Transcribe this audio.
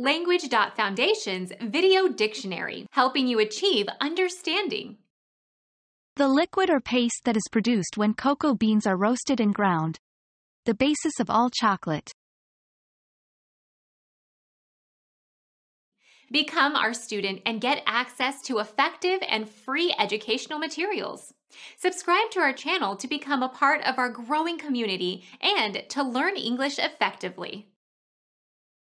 Language.Foundation's Video Dictionary, helping you achieve understanding. The liquid or paste that is produced when cocoa beans are roasted and ground. The basis of all chocolate. Become our student and get access to effective and free educational materials. Subscribe to our channel to become a part of our growing community and to learn English effectively.